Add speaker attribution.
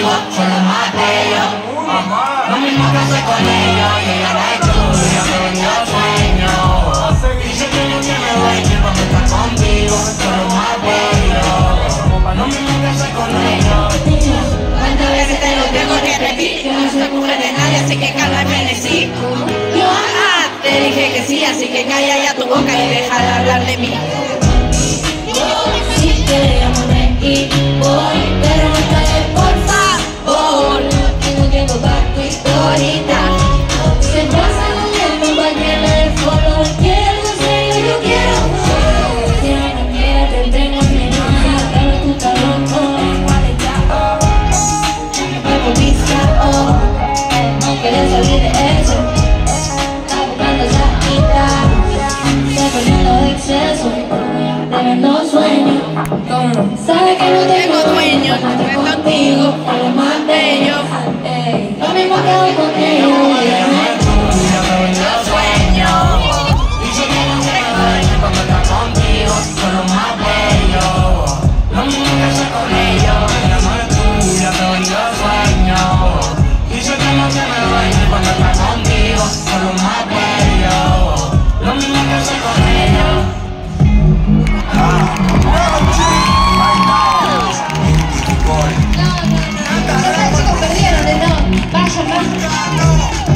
Speaker 1: contigo son los más bellos. Lo mismo que hace con ellos y ella la estudia, pero yo sueño. Dice que no tiene dueño cuando está contigo son los más bellos. Lo mismo que hace con ellos.
Speaker 2: ¿Cuántas veces te lo tengo que repetir? No soy mujer de nadie, así que calma y frenesí. Yo te dije que sí, así que calla ya tu boca y deja de hablar de mí.
Speaker 3: Si queremos reír, voy, pero no caes, por favor. Tengo tiempo para tu historita. Se pasa comiendo pa' que me dé follow. Quiero ser yo quiero. Si no quieres, te tengo mi novia. Pero tú estás loco, igual ya. Me volviste no quería salir de eso. Estaba buscando salida. Estoy perdiendo exceso. No sueño, sabe que no tengo dueño,
Speaker 2: Estoy contigo,
Speaker 3: eres más bello. Lo mismo que hago con ellos.
Speaker 1: Yo sueño. Dice que no tiene dueño cuando está contigo son los más bellos. Lo mismo que hace con ellos. Ella no es tuya, pero yo sueño. Dice que no tiene dueño cuando está contigo son los más bellos. Lo mismo que hace con ellos.
Speaker 3: Chicos, perdieron, no. Vayan, vayan.